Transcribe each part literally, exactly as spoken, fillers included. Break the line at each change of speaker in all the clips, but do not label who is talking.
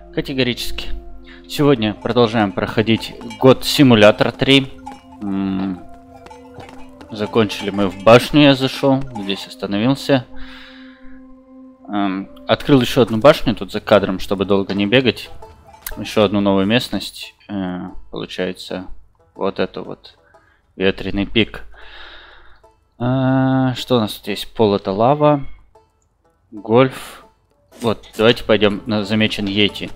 Категорически. Сегодня продолжаем проходить год симулятор три. М-м- закончили мы в башню, я зашел, здесь остановился. Эм- открыл еще одну башню тут за кадром, чтобы долго не бегать. Еще одну новую местность. Э- получается, вот это вот ветреный пик. А- что у нас тут есть? Пол — это лава. Гольф. Вот, давайте пойдем на замечен Йети.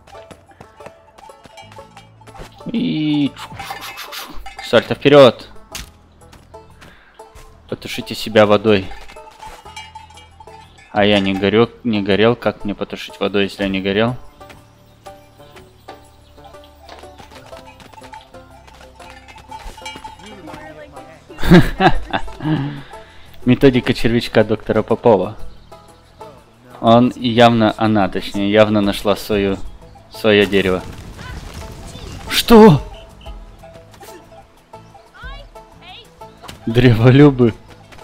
И сальто вперед. Потушите себя водой. А я не горю, не горел. Как мне потушить водой, если я не горел? Методика червячка доктора Попова. Он явно, она, точнее, явно нашла свою, свое дерево. Что? Древолюбы.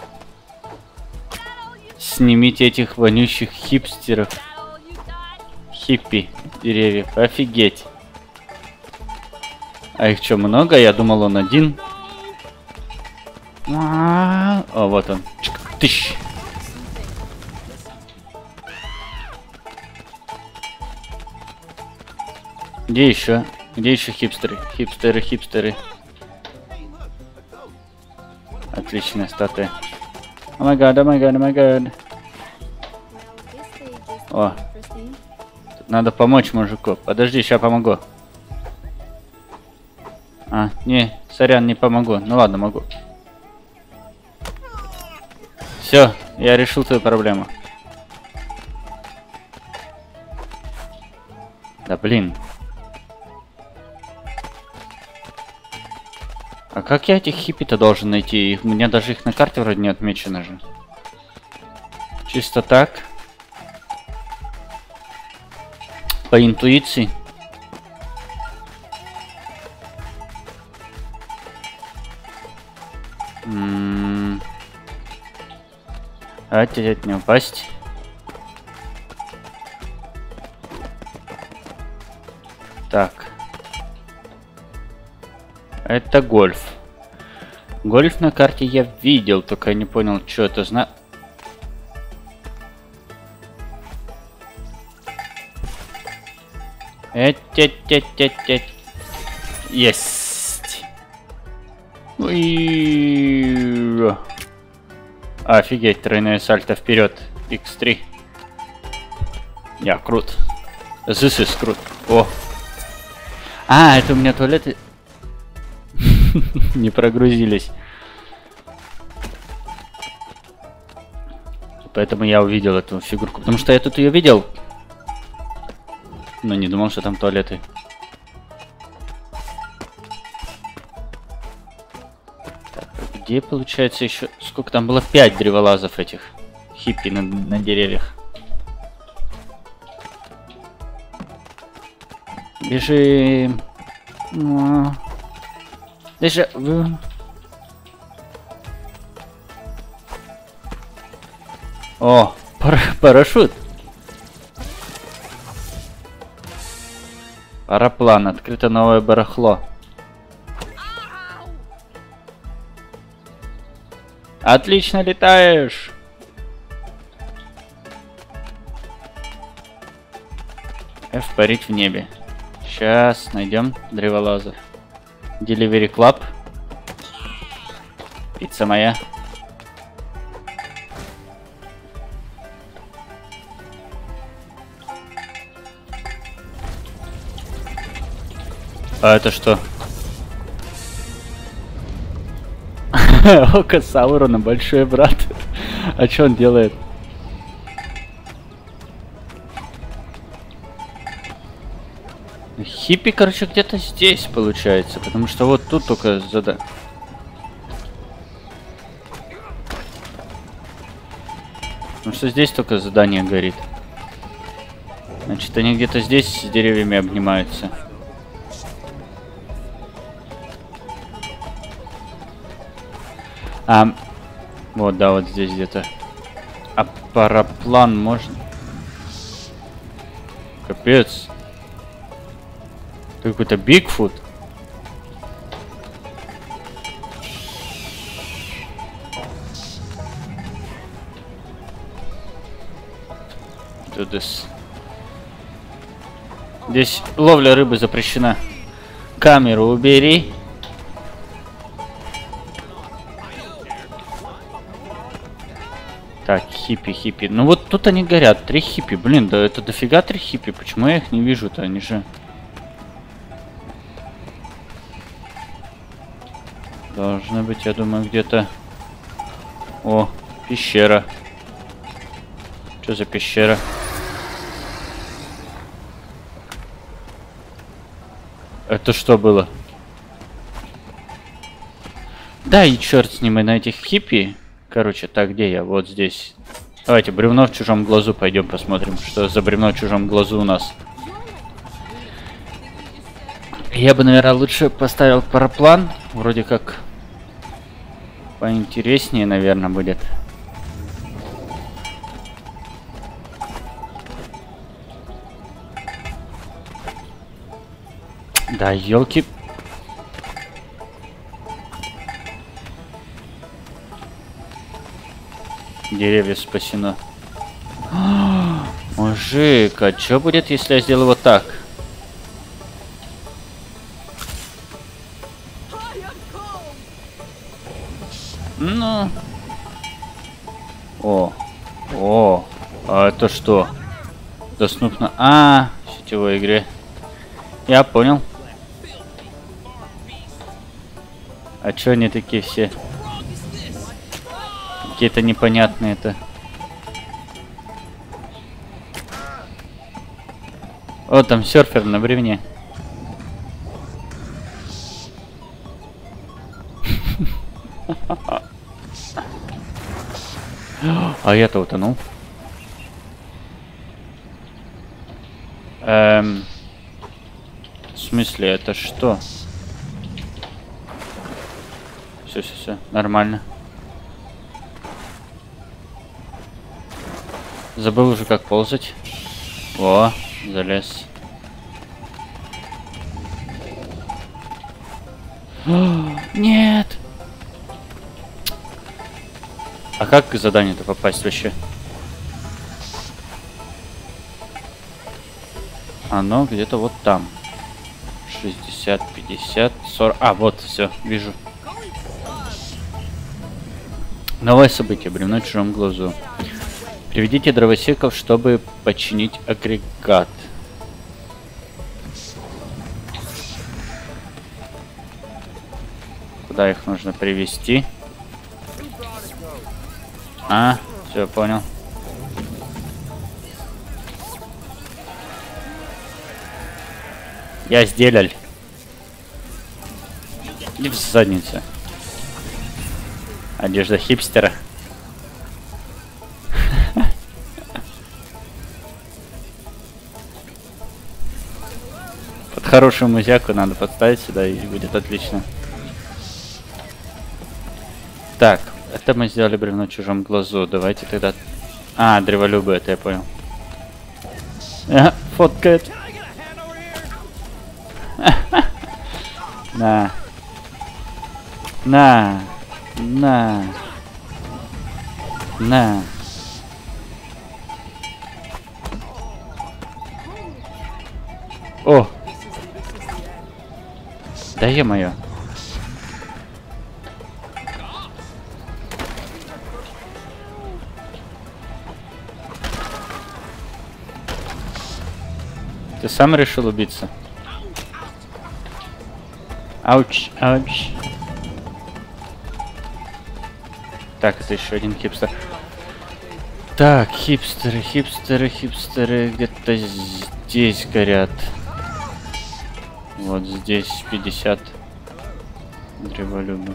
Снимите этих вонющих хипстеров. Хиппи деревьев. Офигеть. А их что, много? Я думал, он один. О, вот он. Тыщ. Где еще? Где еще хипстеры? Хипстеры, хипстеры. Отличная статуя. О май гад, о май гад, о май гад. О. Тут надо помочь мужику. Подожди, сейчас помогу. А, не, сорян, не помогу. Ну ладно, могу. Все, я решил твою проблему. Да блин. А как я этих хиппи-то должен найти? Их, у меня даже их на карте вроде не отмечено же. Чисто так. По интуиции. М-м-м. Давайте дать не упасть. Так. Это гольф. Гольф на карте я видел, только я не понял, что это значит. Эть-эть-эть-эть-эть. Есть. Уи. Офигеть, тройное сальто вперед. икс три. Я крут. This is крут. О. А, это у меня туалеты не прогрузились. Поэтому я увидел эту фигурку. Потому что я тут ее видел. Но не думал, что там туалеты. Так, где получается еще... Сколько там было? Пять древолазов этих. Хиппи на, на деревьях. Бежим. Даже... О, пар парашют. Параплан. Открыто новое барахло. Отлично летаешь. F парить в небе. Сейчас найдем древолазов. Delivery Club. Пицца моя. А это что? Око Саурона, большой брат. А что он делает? Хиппи, короче, где-то здесь получается, потому что вот тут только зада... Потому что здесь только задание горит. Значит, они где-то здесь с деревьями обнимаются. А, вот, да, вот здесь где-то. А параплан можно... Капец. Какой-то Бигфут. Здесь. Здесь ловля рыбы запрещена. Камеру убери. Так, хиппи, хиппи. Ну вот тут они горят. Три хиппи. Блин, да это дофига три хиппи. Почему я их не вижу-то? Они же... Должны быть, я думаю, где-то... О, пещера. Что за пещера? Это что было? Да и черт с ним и на этих хиппи. Короче, так, где я? Вот здесь. Давайте бревно в чужом глазу пойдем посмотрим, что за бревно в чужом глазу у нас. Я бы, наверное, лучше поставил параплан. Вроде как поинтереснее, наверное, будет. Да, елки. Деревья спасено. Мужик, а что будет, если я сделаю вот так? Ну. О. О. А это что? Доступно. А, в сетевой игре. Я понял. А чё они такие все? Какие-то непонятные-то. О, там серфер на бревне. А я-то утонул. Эм... В смысле, это что? Все, все, все, нормально. Забыл уже, как ползать. О, залез. О, нет! А как к заданию-то попасть вообще? Оно где-то вот там. шестьдесят, пятьдесят, сорок. А, вот, все, вижу. Новое событие. Бревно в чужом глазу. Приведите дровосеков, чтобы починить агрегат. Куда их нужно привести? А, все, понял. Я сделал. И в задницу. Одежда хипстера. Под хорошую музяку надо подставить сюда, и будет отлично. Так, это мы сделали бревно в чужом глазу. Давайте тогда... А, древолюбы, это я понял. Ага, фоткает. На. На. На. На. О! Да е-мое. Ты сам решил убиться? Ауч, ауч. Так, это еще один хипстер. Так, хипстеры, хипстеры, хипстеры где-то здесь горят. Вот здесь пятьдесят древолюбы.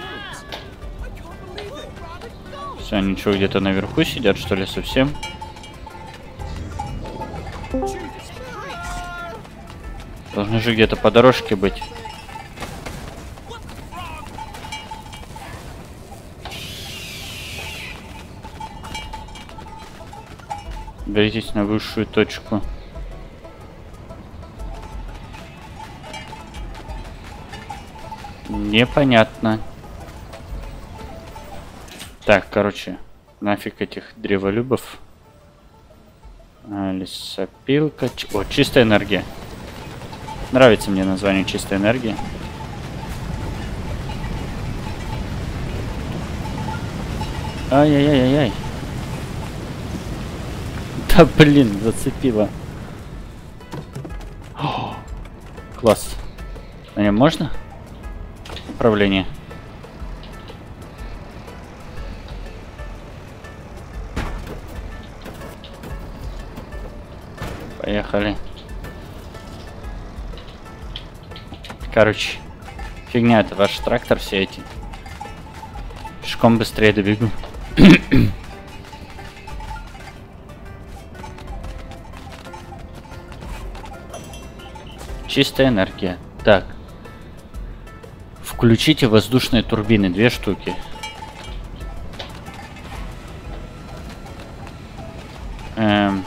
Все, они что, где-то наверху сидят, что ли, совсем? Должны же где-то по дорожке быть. Беритесь на высшую точку. Непонятно. Так, короче, нафиг этих древолюбов. А, лесопилка. Ч... О, чистая энергия. Нравится мне название чистая энергия. Ай-яй-яй-яй-яй. Да блин, зацепило. О, класс. На нем можно? Управление. Поехали. Короче, фигня, это ваш трактор, все эти. Пешком быстрее добегу. Чистая энергия. Так. Включите воздушные турбины, две штуки. Эм.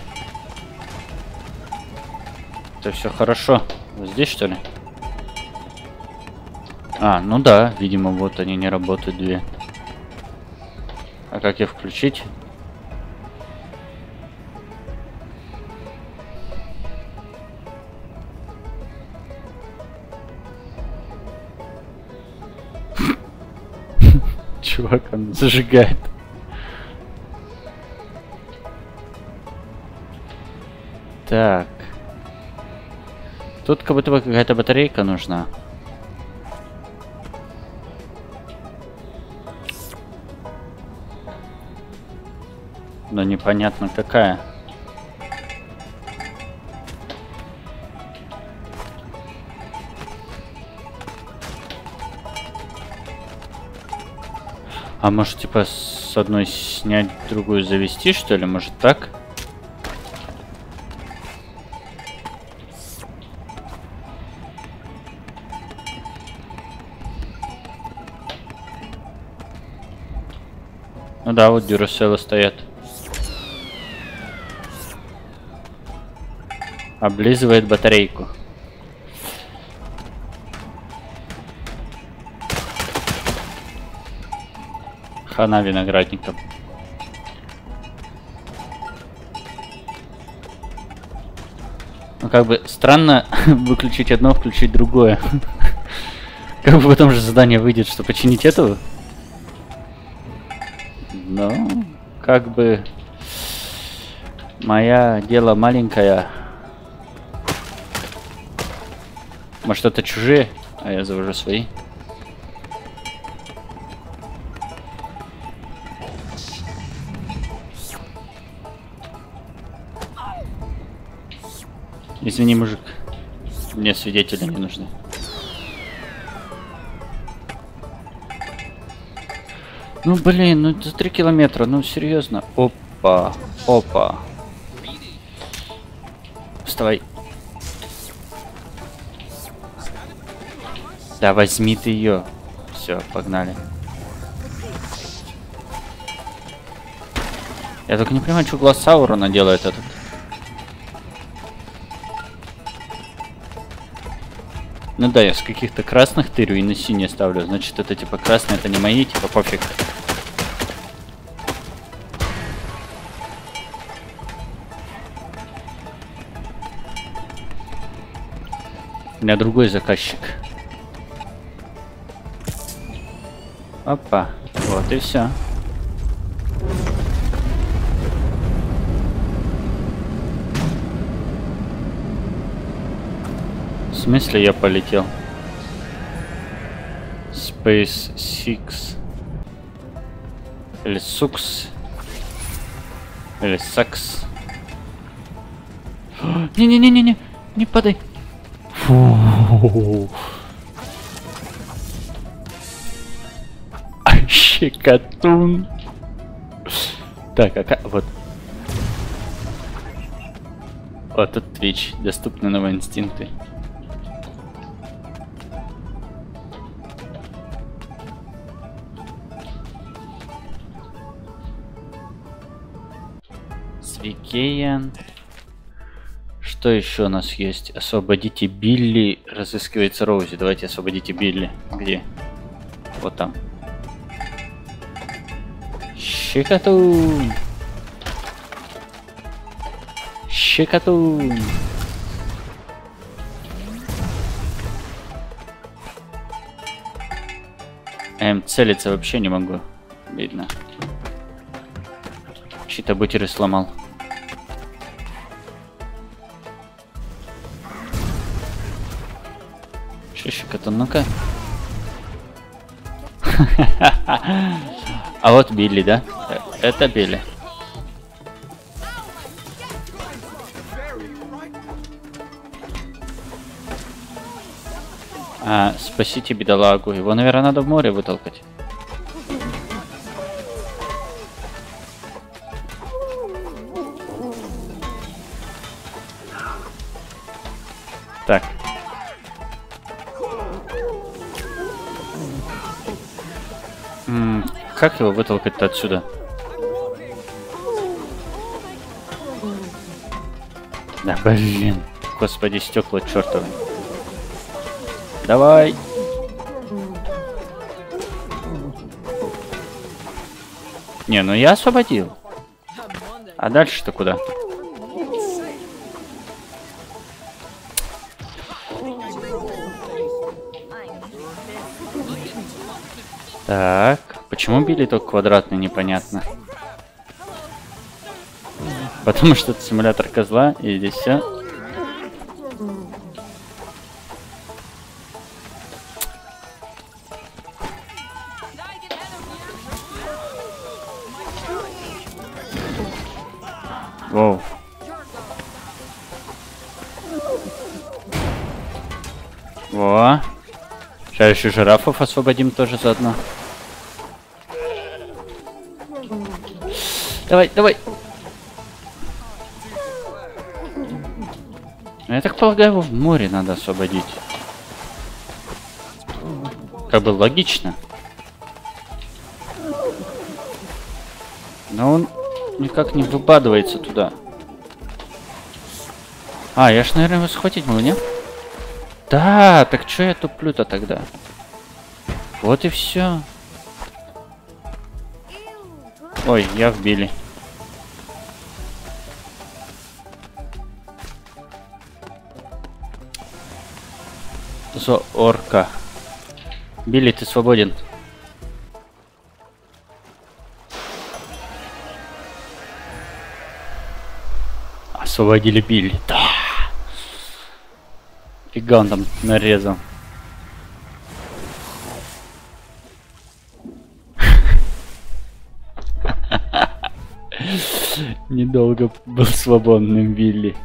Это все хорошо. Вот здесь, что ли? А, ну да, видимо, вот они не работают, две. А как их включить? Чувак, он зажигает. Так. Тут как будто бы какая-то батарейка нужна. Но непонятно какая. А может, типа, с одной снять, другую завести, что ли? Может, так? Ну да, вот дюраселлы стоят. Облизывает батарейку. Хана виноградником. Ну как бы странно выключить одно, включить другое. Как бы потом же задание выйдет, что починить этого. Ну, как бы моя дело маленькое. Может, это чужие, а я завожу свои. Извини, мужик, мне свидетели не нужны. Ну блин, ну это три километра, ну серьезно. Опа, опа. Вставай. Да возьми ты ее. Все, погнали. Я только не понимаю, что глаз Саурона делает этот. Ну да, я с каких-то красных тырю и на синие ставлю. Значит, это типа красные, это не мои, типа пофиг. У меня другой заказчик. Опа, вот и все. В смысле я полетел? Space Six. Или Сукс. Или Сакс. Не-не-не-не-не, не падай. Фу. Щекотун. Так, а как... Вот. Вот тут Twitch. Доступны новые инстинкты. Свикеян. Что еще у нас есть? Освободите Билли. Разыскивается Роузи. Давайте освободите Билли. Где? Вот там. Щекотун. Щекотун. Эм, целиться вообще не могу. Видно. Чьи-то бутеры сломал. Че, щекотун, ну-ка. А вот Билли, да? Это Билли. А, спасите бедолагу. Его, наверное, надо в море вытолкать. Так. М-м, как его вытолкать-то отсюда? Да, блин. Господи, стекла чертовы. Давай. Не, ну я освободил. А дальше-то куда? Так, почему Билли только квадратный, непонятно. Потому что это симулятор козла, и здесь все. Воу. Во. Сейчас еще жирафов освободим тоже заодно. Давай, давай. Я так полагаю, его в море надо освободить. Как бы логично. Но он никак не выбадывается туда. А, я ж, наверное, его схватить могу, не? Да, так что я туплю-то тогда? Вот и все. Ой, я в Билли. Зорка. Билли, ты свободен. Освободили Билли. Да. Фига он там нарезал. Недолго был свободным Билли.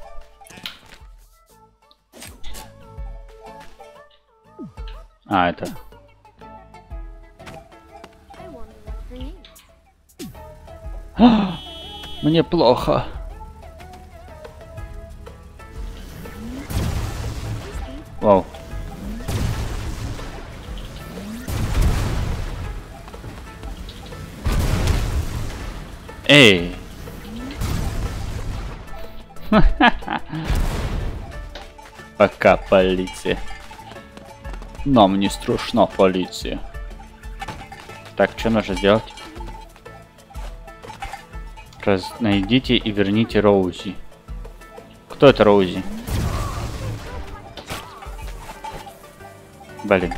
А, это... Мне плохо. Вау. Эй. Пока, полиция. Нам не страшна полиция. Так, что нужно сделать? Раз... Найдите и верните Роузи. Кто это Роузи? Блин.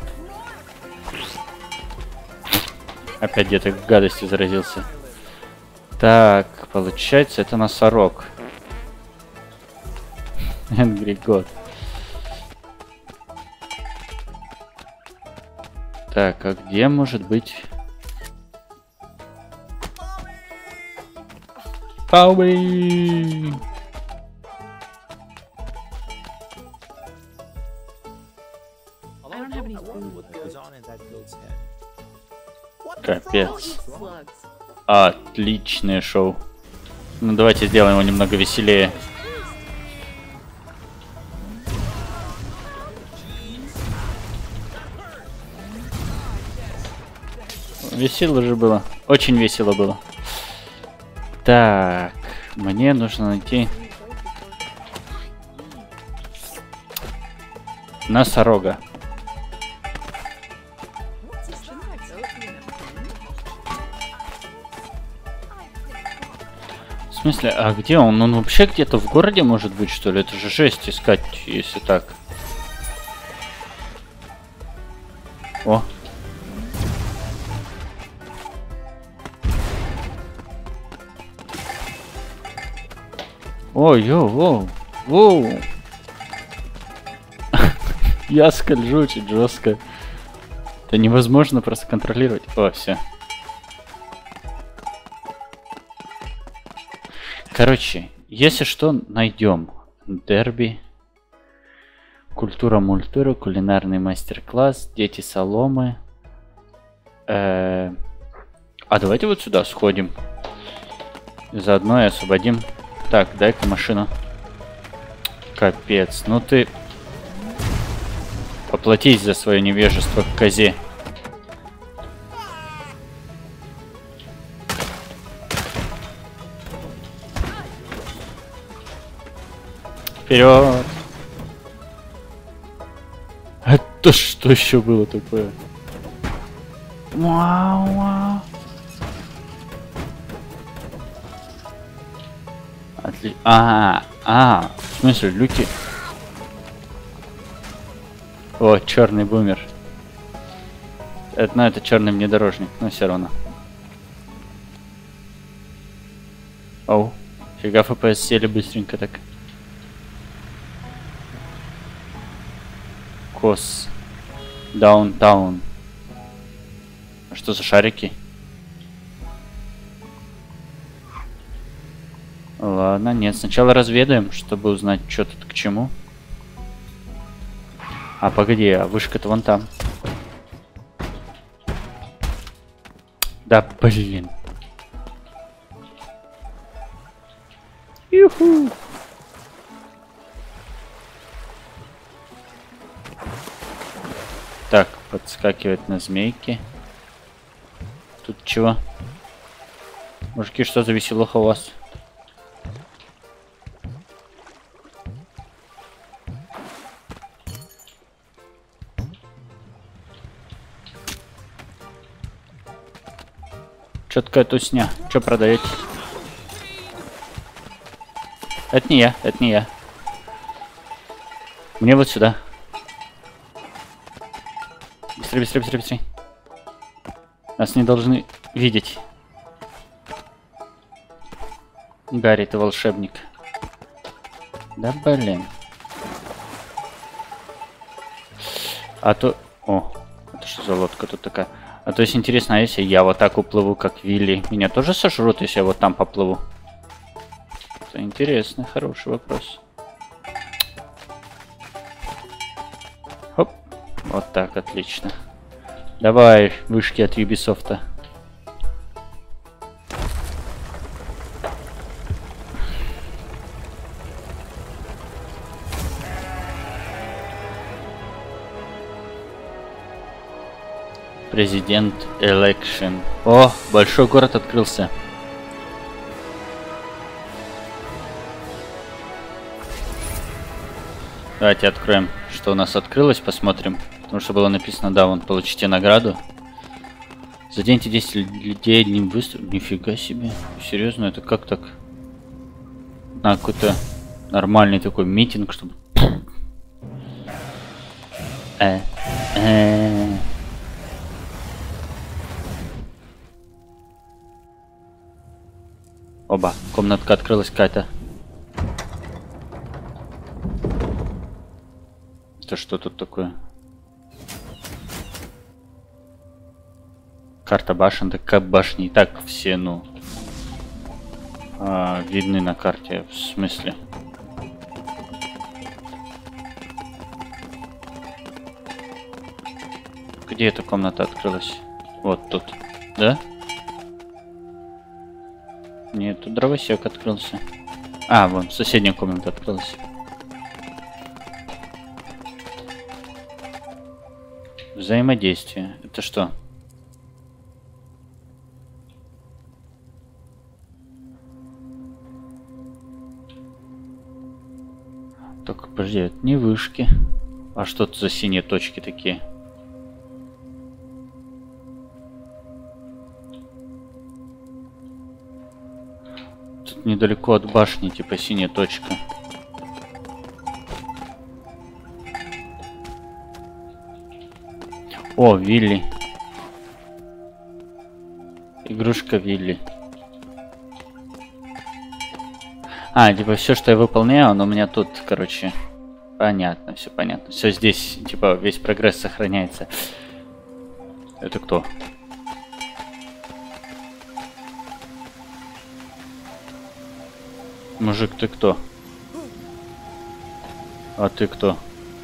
Опять где-то гадостью заразился. Так, получается, это носорог. Angry God. Так, а где может быть... Пауи! Капец. Отличное шоу. Ну давайте сделаем его немного веселее. Весело же было. Очень весело было. Так, мне нужно найти носорога. смысле, а где он? Он вообще где-то в городе может быть, что ли? Это же жесть искать, если так. О. Ой, йоу, воу, воу. Я скольжу очень жестко. Это невозможно просто контролировать. О, все. Короче, если что, найдем. Дерби. Культура мультура, кулинарный мастер-класс, дети соломы. Э -э а давайте вот сюда сходим. Заодно и освободим. Так, дай-ка машину. Капец, ну ты... Поплатись за свое невежество к козе. Вперед! Это что еще было такое? Вау, вау. Отли... А, а, в смысле, люки? О, черный бумер. Это, ну, это черный внедорожник, но все равно. Оу, фига эф пи эс сели быстренько так. Кос. Даунтаун. А что за шарики? Ладно, нет, сначала разведаем, чтобы узнать, что тут к чему. А, погоди, а вышка-то вон там. Да, блин. Юху. Так, подскакивать на змейки. Тут чего? Мужики, что за веселуха у вас? Чё такая тусня? Чё продаете? Это не я, это не я. Мне вот сюда. Быстрее, быстрее, быстрее, быстрее. Нас не должны видеть. Гарри, ты волшебник. Да блин. А то... О, это что за лодка тут такая? А то есть интересно, а если я вот так уплыву, как Вилли, меня тоже сожрут, если я вот там поплыву? Это интересный, хороший вопрос. Хоп. Вот так, отлично. Давай, вышки от Ubisoft. Президент Election. О, большой город открылся. Давайте откроем, что у нас открылось, посмотрим. Потому что было написано, да, вон, получите награду. Заденьте десять людей одним выстрелом. Нифига себе. Серьезно, это как так? На какой-то нормальный такой митинг, чтобы... Э, э. Оба, комнатка открылась какая-то. Это что тут такое? Карта башен, так как башни и так все, ну, а, видны на карте, в смысле. Где эта комната открылась? Вот тут, да? Нет, тут дровосек открылся. А, вон, соседняя комната открылась. Взаимодействие. Это что? Так, подожди, это не вышки. А что это за синие точки такие? недалеко от башни, типа синяя точка. О, Вилли. Игрушка Вилли. А, типа все, что я выполняю, оно у меня тут, короче, понятно, все понятно. Все здесь, типа, весь прогресс сохраняется. Это кто? Мужик, ты кто? А ты кто?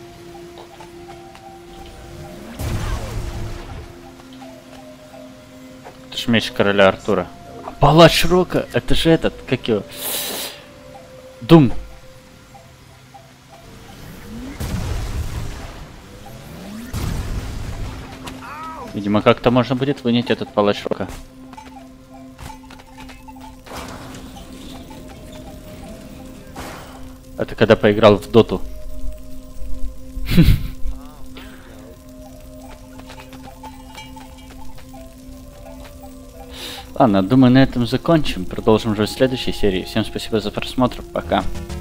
Это ж меч короля Артура. Палач Рока, это же этот, как его? Дум. Видимо, как-то можно будет вынять этот палач Рока. Это когда поиграл в доту. Ладно, думаю, на этом закончим. Продолжим уже в следующей серии. Всем спасибо за просмотр. Пока.